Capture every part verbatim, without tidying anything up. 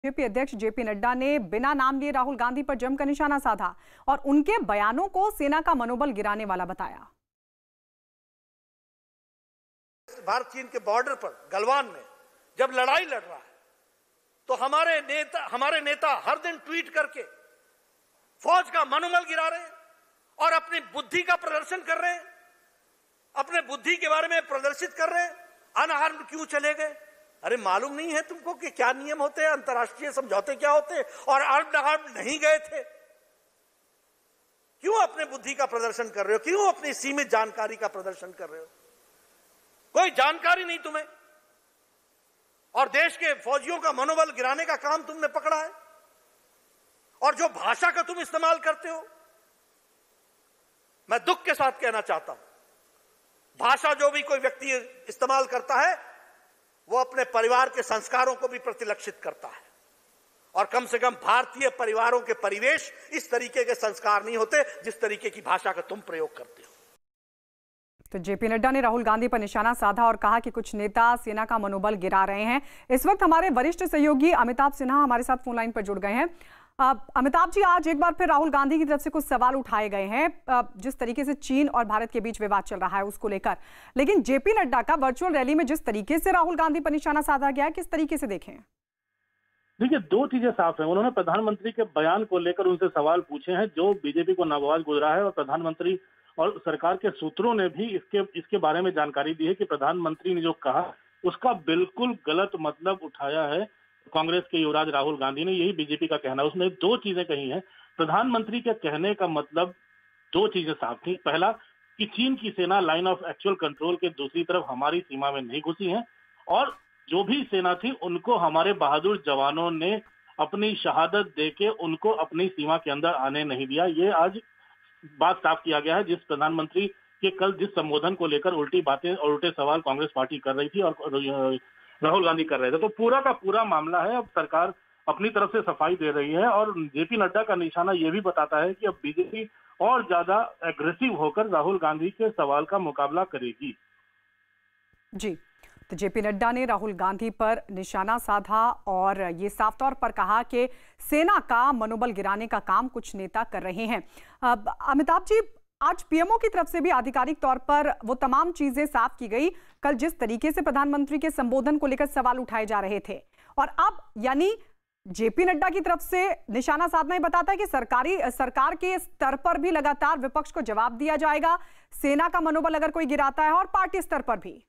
BJP अध्यक्ष JP Nadda ने बिना नाम लिए राहुल गांधी पर जमकर निशाना साधा और उनके बयानों को सेना का मनोबल गिराने वाला बताया। भारत चीन के बॉर्डर पर गलवान में जब लड़ाई लड़ रहा है तो हमारे नेता हमारे नेता हर दिन ट्वीट करके फौज का मनोबल गिरा रहे हैं और अपनी बुद्धि का प्रदर्शन कर रहे हैं, अपने बुद्धि के बारे में प्रदर्शित कर रहे हैं। अनआर्म्ड क्यों चले गए? अरे मालूम नहीं है तुमको कि क्या नियम होते हैं, अंतर्राष्ट्रीय समझौते क्या होते हैं? और आर्म्ड आर्म्ड नहीं गए थे, क्यों अपने बुद्धि का प्रदर्शन कर रहे हो? क्यों अपनी सीमित जानकारी का प्रदर्शन कर रहे हो? कोई जानकारी नहीं तुम्हें और देश के फौजियों का मनोबल गिराने का काम तुमने पकड़ा है। और जो भाषा का तुम इस्तेमाल करते हो, मैं दुख के साथ कहना चाहता हूं, भाषा जो भी कोई व्यक्ति इस्तेमाल करता है वो अपने परिवार के संस्कारों को भी प्रतिलक्षित करता है। और कम से कम भारतीय परिवारों के परिवेश इस तरीके के संस्कार नहीं होते जिस तरीके की भाषा का तुम प्रयोग करते हो। तो जेपी नड्डा ने राहुल गांधी पर निशाना साधा और कहा कि कुछ नेता सेना का मनोबल गिरा रहे हैं। इस वक्त हमारे वरिष्ठ सहयोगी अमिताभ सिन्हा हमारे साथ फोन लाइन पर जुड़ गए हैं। अमिताभ जी, आज एक बार फिर राहुल गांधी की तरफ से कुछ सवाल उठाए गए हैं जिस तरीके से चीन और भारत के बीच विवाद चल रहा है उसको लेकर, लेकिन जेपी नड्डा का वर्चुअल रैली में जिस तरीके से राहुल गांधी पर निशाना साधा गया है, किस तरीके से देखें? देखिए, दो चीजें साफ हैं। उन्होंने प्रधानमंत्री के बयान को लेकर उनसे सवाल पूछे हैं जो बीजेपी को नागवार गुजरा है और प्रधानमंत्री और सरकार के सूत्रों ने भी इसके इसके बारे में जानकारी दी है कि प्रधानमंत्री ने जो कहा उसका बिल्कुल गलत मतलब उठाया है कांग्रेस के युवराज राहुल गांधी ने। यही बीजेपी का कहना है। उसने दो चीजें कही हैं। प्रधानमंत्री के कहने का मतलब दो चीजें साफ थी। पहला कि चीन की सेना लाइन ऑफ एक्चुअल कंट्रोल के दूसरी तरफ हमारी सीमा में नहीं घुसी है और जो भी सेना थी उनको हमारे बहादुर जवानों ने अपनी शहादत देके उनको अपनी सीमा के अंदर आने नहीं दिया। ये आज बात साफ किया गया है। जिस प्रधानमंत्री के कल जिस संबोधन को लेकर उल्टी बातें और उल्टे सवाल कांग्रेस पार्टी कर रही थी और राहुल गांधी कर रहे थे, तो पूरा का पूरा मामला है। अब सरकार अपनी तरफ से सफाई दे रही है और जेपी नड्डा का निशाना यह भी बताता है कि अब बीजेपी और ज्यादा एग्रेसिव होकर राहुल गांधी के सवाल का मुकाबला करेगी। जी, तो जेपी नड्डा ने राहुल गांधी पर निशाना साधा और ये साफ तौर पर कहा कि सेना का मनोबल गिराने का काम कुछ नेता कर रहे हैं। अमिताभ जी, आज पीएमओ की तरफ से भी आधिकारिक तौर पर वो तमाम चीजें साफ की गई। कल जिस तरीके से प्रधानमंत्री के संबोधन को लेकर सवाल उठाए जा रहे थे और अब यानी जेपी नड्डा की तरफ से निशाना साधना ही बताता है कि सरकारी सरकार के स्तर पर भी लगातार विपक्ष को जवाब दिया जाएगा, सेना का मनोबल अगर कोई गिराता है, और पार्टी स्तर पर भी।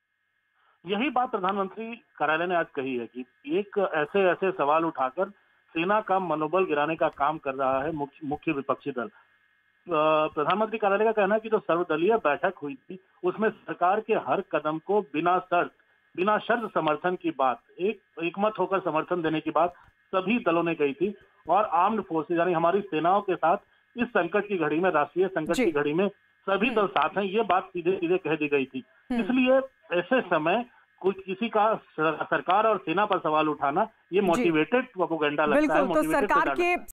यही बात प्रधानमंत्री कार्यालय ने आज कही है कि एक ऐसे ऐसे सवाल उठाकर सेना का मनोबल गिराने का काम कर रहा है मुख्य मुख्य विपक्षी दल। प्रधानमंत्री कार्यालय का कहना है कि जो सर्वदलीय बैठक हुई थी उसमें सरकार के हर कदम को बिना शर्त बिना शर्त समर्थन की बात, एक एकमत होकर समर्थन देने की बात सभी दलों ने कही थी। और आर्म्ड फोर्सेज यानी हमारी सेनाओं के साथ इस संकट की घड़ी में, राष्ट्रीय संकट की घड़ी में सभी दल साथ हैं, ये बात सीधे सीधे कह दी गई थी। इसलिए ऐसे समय कुछ किसी का सरकार और सेना पर सवाल उठाना ये मोटिवेटेड प्रोपेगेंडा लगता है। बिल्कुल, तो सरकार के